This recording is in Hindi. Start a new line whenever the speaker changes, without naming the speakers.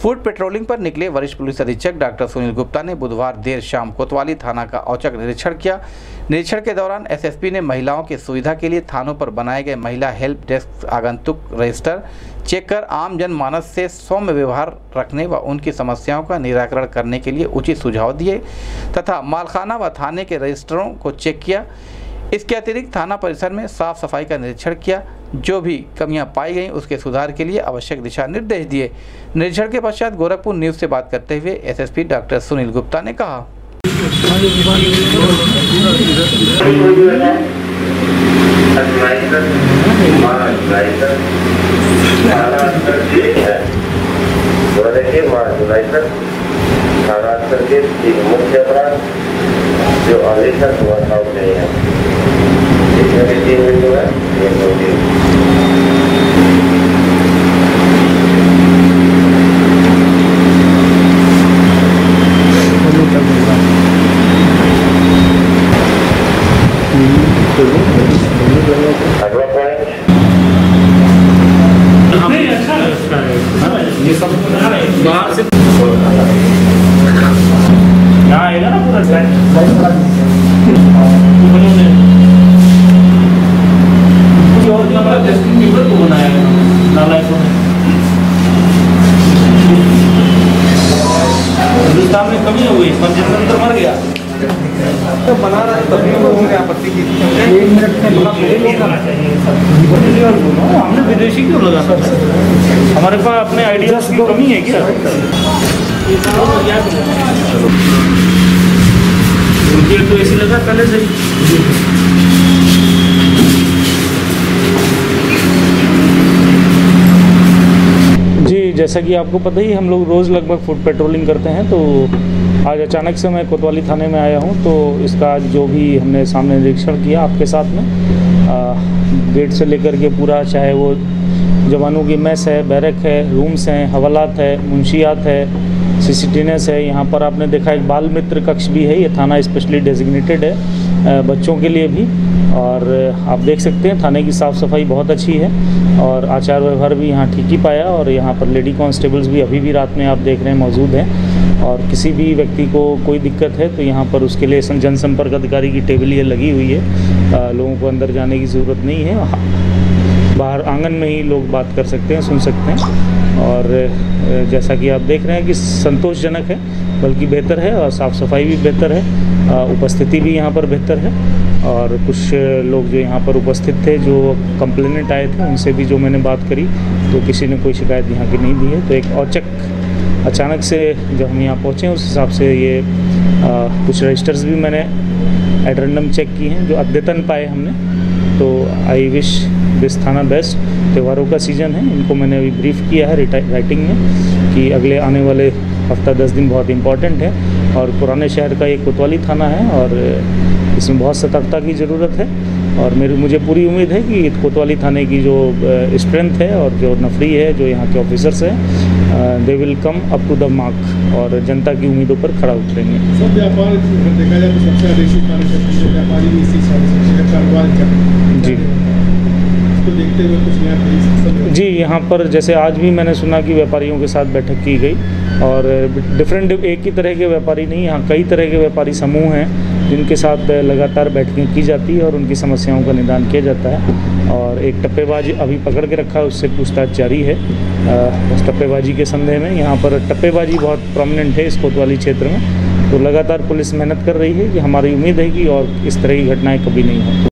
फूड पेट्रोलिंग पर निकले वरिष्ठ पुलिस अधीक्षक डॉक्टर सुनील गुप्ता ने बुधवार देर शाम कोतवाली थाना का औचक निरीक्षण किया। निरीक्षण के दौरान एसएसपी ने महिलाओं की सुविधा के लिए थानों पर बनाए गए महिला हेल्प डेस्क आगंतुक रजिस्टर चेक कर आम जनमानस से सौम्य व्यवहार रखने व उनकी समस्याओं का निराकरण करने के लिए उचित सुझाव दिए तथा मालखाना व थाने के रजिस्टरों को चेक किया। इसके अतिरिक्त थाना परिसर में साफ सफाई का निरीक्षण किया। जो भी कमियां पाई गईं उसके सुधार के लिए आवश्यक दिशा निर्देश दिए। निरीक्षण के पश्चात गोरखपुर न्यूज़ से बात करते हुए एसएसपी डॉक्टर सुनील गुप्ता ने कहा,
जो आदेशक हुआ था नहीं है, इसमें 3 बिंदु है, ये होगी। अगला पॉइंट
हमें अच्छा लगता है ये सब बाहर से यहाँ आएगा ना पूरा टेस्टिंग को बनाया हिंदुस्तान में कमी हो गई, पंचतंत्र मर गया तो बना रहा है तभी लोगों की आपत्ति की थी। 1 मिनट में हमने विदेशी क्यों लगा? हमारे पास अपने आइडियाज की कमी है क्या? उनकी तो ऐसी लगा पहले से जी। जैसा कि आपको पता ही, हम लोग रोज़ लगभग फूड पेट्रोलिंग करते हैं। तो आज अचानक से मैं कोतवाली थाने में आया हूं, तो इसका जो भी हमने सामने निरीक्षण किया आपके साथ में, गेट से लेकर के पूरा, चाहे वो जवानों की मेस है, बैरक है, रूम्स हैं, हवालात है, मुंशियात है, सीसीटीनेस है। यहाँ पर आपने देखा एक बाल मित्र कक्ष भी है। ये थाना स्पेशली डेजिग्नेटेड है बच्चों के लिए भी। और आप देख सकते हैं थाने की साफ़ सफाई बहुत अच्छी है और आचार व्यवहार भी यहाँ ठीक ही पाया। और यहाँ पर लेडी कांस्टेबल्स भी अभी भी रात में आप देख रहे हैं मौजूद हैं। और किसी भी व्यक्ति को कोई दिक्कत है तो यहाँ पर उसके लिए जनसंपर्क अधिकारी की टेबल ये लगी हुई है। लोगों को अंदर जाने की ज़रूरत नहीं है, बाहर आंगन में ही लोग बात कर सकते हैं, सुन सकते हैं। और जैसा कि आप देख रहे हैं कि संतोषजनक है, बल्कि बेहतर है। और साफ़ सफाई भी बेहतर है, उपस्थिति भी यहाँ पर बेहतर है। और कुछ लोग जो यहाँ पर उपस्थित थे, जो कंप्लेनेंट आए थे, उनसे भी जो मैंने बात करी तो किसी ने कोई शिकायत यहाँ की नहीं दी है। तो एक औचक अचानक से जब हम यहाँ पहुँचे उस हिसाब से ये कुछ रजिस्टर्स भी मैंने एट रैंडम चेक किए हैं जो अद्यतन पाए हमने। तो I wish this thana best. त्योहारों का सीज़न है, इनको मैंने अभी ब्रीफ किया है राइटिंग में कि अगले आने वाले हफ्ता 10 दिन बहुत इम्पॉर्टेंट है। और पुराने शहर का ये कोतवाली थाना है और इसमें बहुत सतर्कता की ज़रूरत है। और मुझे पूरी उम्मीद है कि कोतवाली थाने की जो स्ट्रेंथ है और जो नफरी है, जो यहाँ के ऑफिसर्स हैं, they will come up to the mark और जनता की उम्मीदों पर खड़ा उतरेंगे।
सब व्यापार देखा जाए तो सबसे अधिक व्यापारी भी इसी
जी
इसको देखते हुए कुछ नया
जी। यहाँ पर जैसे आज भी मैंने सुना कि व्यापारियों के साथ बैठक की गई और डिफरेंट, एक ही तरह के व्यापारी नहीं, यहाँ कई तरह के व्यापारी समूह हैं जिनके साथ लगातार बैठकें की जाती है और उनकी समस्याओं का निदान किया जाता है। और एक टप्पेबाज अभी पकड़ के रखा है, उससे पूछताछ जारी है उस टप्पेबाजी के संदेह में। यहाँ पर टप्पेबाजी बहुत प्रोमिनेंट है इस कोतवाली क्षेत्र में। तो लगातार पुलिस मेहनत कर रही है कि हमारी उम्मीद है कि और इस तरह की घटनाएं कभी नहीं हों।